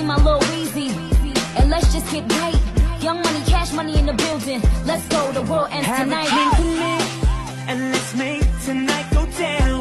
me, my Lil Weezy, and let's just get right. Young money, cash money in the building. Let's go, the world ends tonight. Have a drink with me, and let's make tonight go down.